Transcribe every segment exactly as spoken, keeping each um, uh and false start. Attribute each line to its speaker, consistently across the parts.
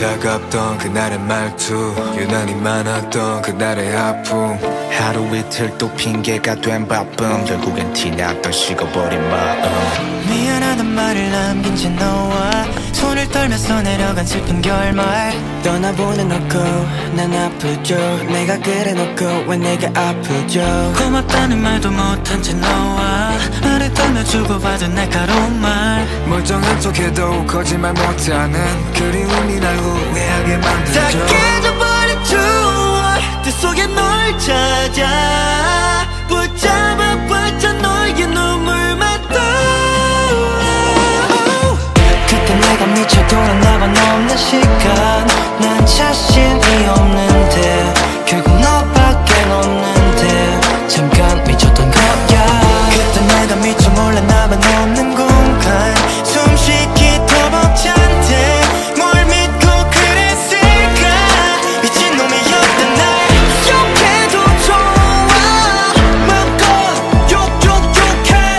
Speaker 1: 차갑던 그날의 말투, 유난히 많았던 그날의 아픔.
Speaker 2: 하루 이틀 또 핑계가 된 바쁨, 결국엔 티났던 식어버린 마음.
Speaker 3: 미안하단 말을 남긴 채 너와 손을 떨면서 내려간 슬픈 결말. 떠나보내 놓고 난 아프죠. 내가 그래 놓고 왜 내가 아프죠. 고맙다는 말도 못한 채 너와 말을 떨며 주고받은 날카로운 말.
Speaker 1: 멀쩡한 척해도 거짓말 못하는 그리움이 날 후회하게 만들죠.
Speaker 3: 다 깨져버린 추억 그 속에 널 찾아 붙잡아 붙여 너의 눈물만 떠올라. 그때 내가 미쳐 돌아나봐 없는 시간. 난 자신이 없는데 결국 너밖엔 없는데 잠깐 미쳤던 거야. 그때 내가 미쳐 몰랐나봐 없는 공간. 숨쉬기 더 벅찬데 뭘 믿고 그랬을까. 미친놈이었던 날 욕해도 좋아. 마음껏 욕욕 욕해.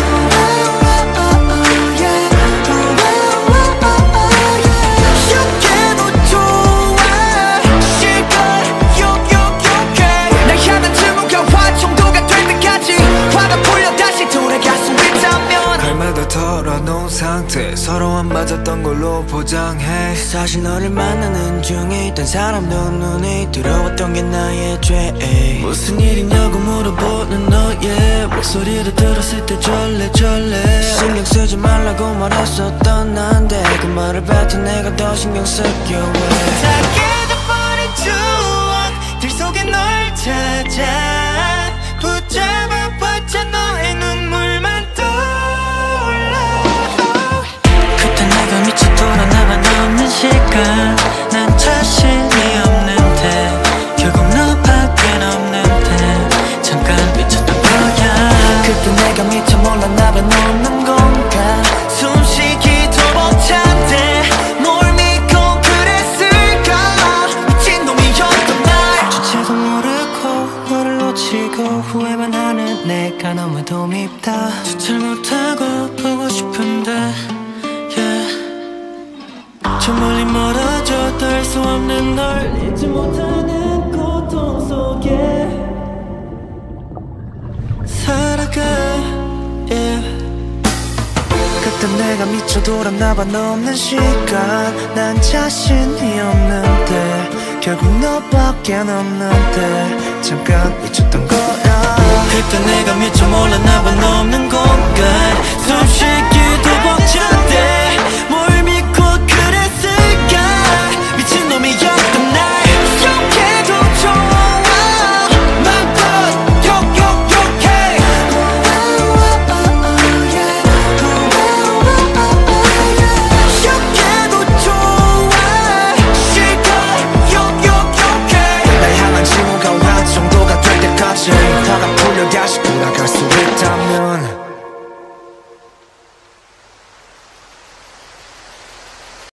Speaker 3: 욕해도 좋아. 실컷 욕욕 욕해. 날 향한 증오가 정도가 될 때까지 화가 풀려 다시 돌아갈 수 있다면
Speaker 1: 할말도 털어놓은 상태, 서로 안 맞았던 걸로 포장해.
Speaker 3: 사실 너를 만나는 중에 있던 사람도 눈에 들어왔던 게 나의 죄. 무슨 일이냐고 물어보는 너의 목소리를 들었을 때 절레절레. 신경 쓰지 말라고 말했었던 난데 그 말을 뱉어 내가 더 신경 쓰게 왜. 다 깨져버린 추억들 속에 널 찾아 붙잡아 붙여 너의 눈물만 떠올라. 그때 내가 미쳐 돌아나만 없는 시간. 난 자신이 없는데 결국 너밖엔 없는데 잠깐 미쳤던 거야. 그때 내가 미쳐 몰랐나봐 없는 공간. 숨쉬기 더 벅찬데 뭘 믿고 그랬을까. 미친놈이었던 날 주체도 모르고 너를 놓치고 후회만 하는 내가 너무도 밉다. 주체를 못하고 보고 싶은데 yeah. 저 멀리 멀어져 닿을 수 없는 널 잊지 못하는 고통 속에 살아가 yeah. 그때 내가 미쳐 돌아나봐 없는 시간. 난 자신이 없는데 결국 너밖엔 없는데 잠깐 미쳤던 거야. 그때 내가 미쳐 몰랐나봐 없는 공간. 숨쉬기